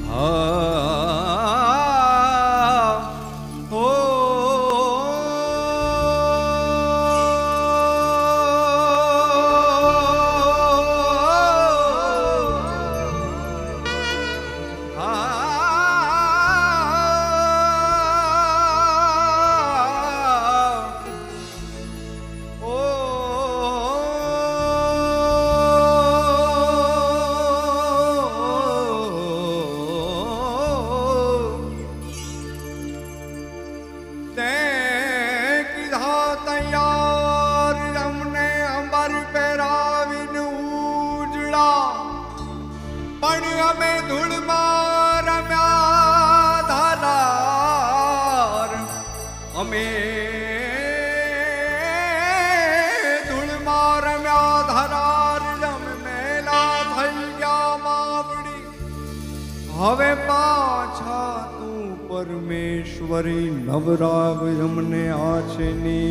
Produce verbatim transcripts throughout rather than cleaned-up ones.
હવે પાછા તું પરમેશ્વરી નવરાવ અમને આછની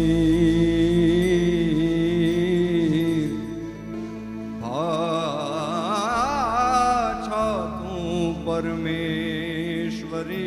પાછા તું પરમેશ્વરી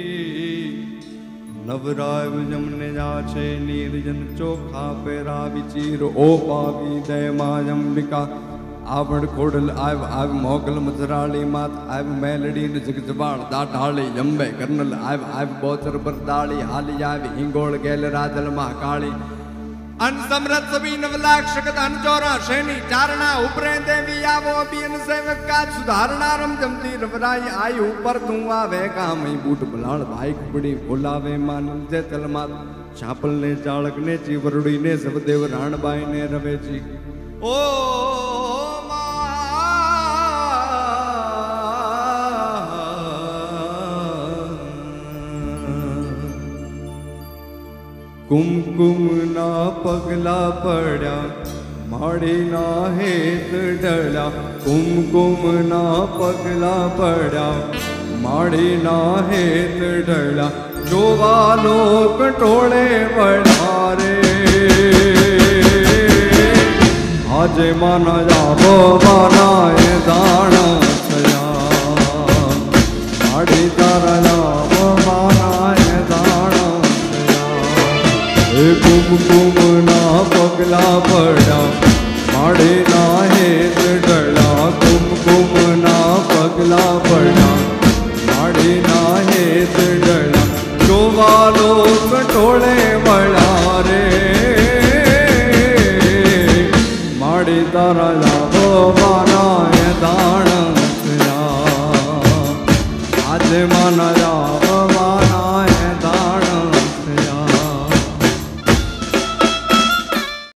નવરાવ અમને આછે નિર્જન ચોખા પેરાવી ચીર ઓ પાવી દય માં અંબિકા आवड़ खोडल आव आव मोगल मजराली मात आव मेलडी न जगजबाण दाढाली यंबे कर्नल आव आव बोचर बरदाली हाली आव हिंगोल गेल राजल महाकाली अन समरथ सभी नवलाख शकत अनचोरा शैनी चारणा उपरे देवी आवो अभियन सेवक का सुधारणा रम जमती रवराई आई ऊपर तू आवे कामई बूट बलाल भाई कुबड़ी बोलावे मानल जे तल मात छापल ने चालक ने चीवरड़ी ने सबदेव राणबाई ने रवे जी ओ कुमकुम ना पगला पड़ा माड़ी ना हेत डला कुमकुम ना पगला पड़ा माड़ी ना हेत डला जोवा लोग टोले बढ़ारे आज माना जाबो माना ये दाना छया माड़ी तारा जाबो माना ये दाना कुमकुम ना पगला पड़ा माड़े ना हेत डला कुमकुम ना पगला पड़ा माड़े ना हेत डला जोवा लोग टोले बड़ा रे माड़े तारा जाबो माना ये दान आज माना जाबो